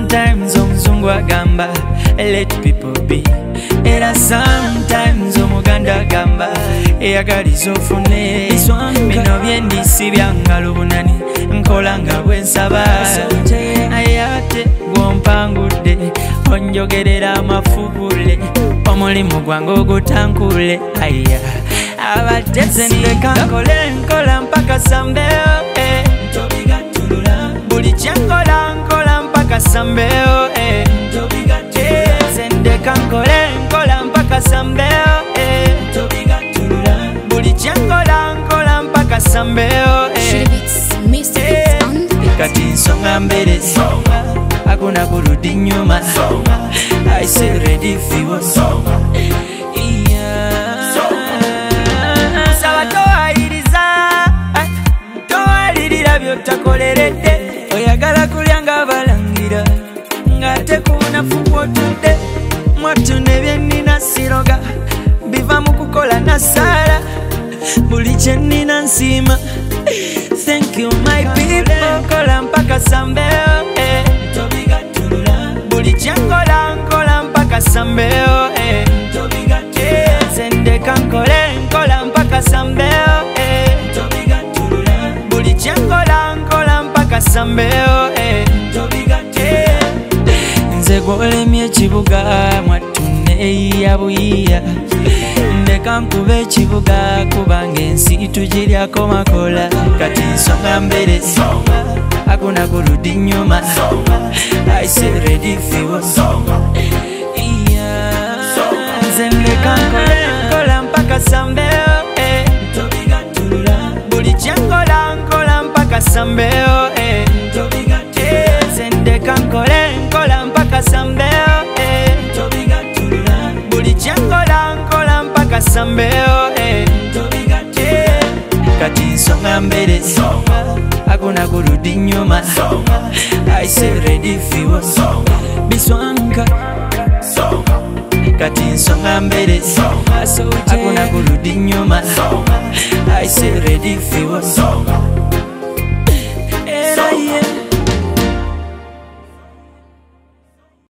sometimes omuzungu agamba let people be, era sometimes omuganda agamba eyagaliza ofune. Bino byendisi byangalo bunani nkola nga bwensaba, naye ate gwompangudde onjogerera amafubule, omulimu gwange ogutankule. Aya abadde sendeka nkole nkola mpaka sambeo, Tobigatulula buli kyenkola nkola mpaka sambeo, sendeka nkole nkola mpaka sambeo, Tobigatulula buli kyenkola nkola mpaka sambeo. Kati nsonga mbere hakuna kurudi nyuma, I say ready for you. Saba toayiriza, toalirira byotakoleredde, oyagala kulya nga balangira ng'ate kunafu kwotudde. Mwattu ne byennina siroga biva mu kukola nasala, buli kyennina nsiima. Thank you my people, kola mpaka sambeo, Tobigatulula buli kyenkola nkola mpaka sambeo, Tobigatulula sendeka nkole nkola mpaka sambeo, Tobigatulula buli kyenkola nkola mpaka sambeo, Tobigatulula nze gwolemye ekibuga mwattu neeyiya buyiya, ndeka nkube ekibuga kubanga ensi tugiryako makola. Kati nsonga mbere hakuna kurudi nyuma, I say ready for you. Nze ndeka nkole nkola mpaka sambeo, Tobigatulula buli kyenkola nkola mpaka sambeo, Tobigatulula nze ndeka nkole nkola mpaka sambeo, Tobigatulula buli kyenkola nkola mpaka sambeo, Tobigatulula kati nsonga mbere hakuna kurudi nyuma, I say ready for you. Biswanka kati nsonga mbere hakuna kurudi nyuma, I say ready for you.